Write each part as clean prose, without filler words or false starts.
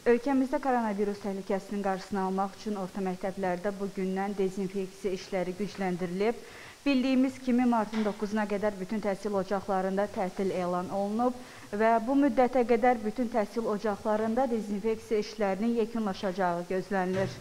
Ölkəmizdə koronavirus təhlükəsinin qarşısını almaq üçün orta məktəblərdə bugündən dezinfeksiya işləri gücləndirilib. Bildiyimiz kimi martın 9-na qədər bütün təhsil ocaqlarında tətil elan olunub və bu müddətə qədər bütün təhsil ocaqlarında dezinfeksiya işlərinin yekunlaşacağı gözlənilir.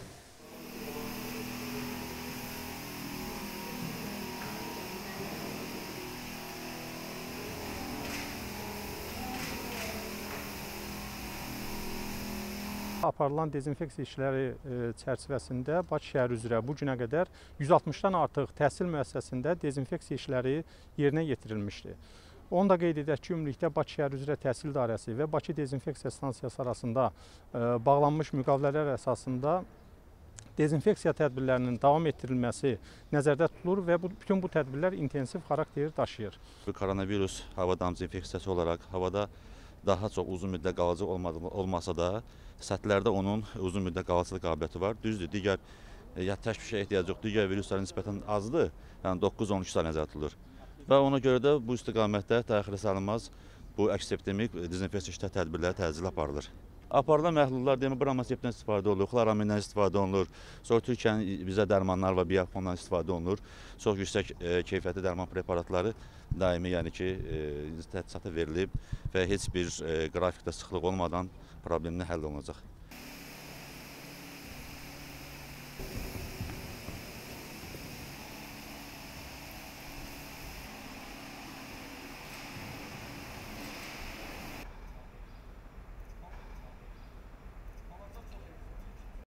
Aparılan dezinfeksiya işləri çərçivəsində Bakı şəhəri üzrə bu günə qədər 160-dan artıq təhsil müəssisəsində dezinfeksiya işləri yerinə yetirilmişdir. Onu da qeyd edək ki, ümumilikdə Bakı şəhəri üzrə təhsil idarəsi və Bakı dezinfeksiya stansiyası arasında bağlanmış müqavilələr əsasında dezinfeksiya tədbirlərinin davam etdirilməsi nəzərdə tutulur və bütün bu tədbirlər intensiv xarakter daşıyır. Koronavirus hava damcı infeksiyası olaraq havada daha çox uzun müddət qalıcı olmasa da, səthlərdə onun uzun müddət qalıcılıq qabiliyyəti var. Düzdür, digər təşvişə ehtiyac yox, digər virusların nisbətən azdır, yəni 9-12 say nəzərdə tutulur. Və ona görə də bu istiqamətdə təxirə salınmaz bu əks-septemik dezinfeksiya tədbirləri təcili aparılır. Aparılan məhlullar demək, bromosekdən istifadə olunur, xloramindən istifadə olunur, sonra Türkiyənin bizə dərmanlar və biyafondan istifadə olunur. Çox yüksək keyfiyyətli dərman preparatları daimi, yəni ki, tədrisata verilib və heç bir qrafikdə sıxlıq olmadan problemlə həll olunacaq.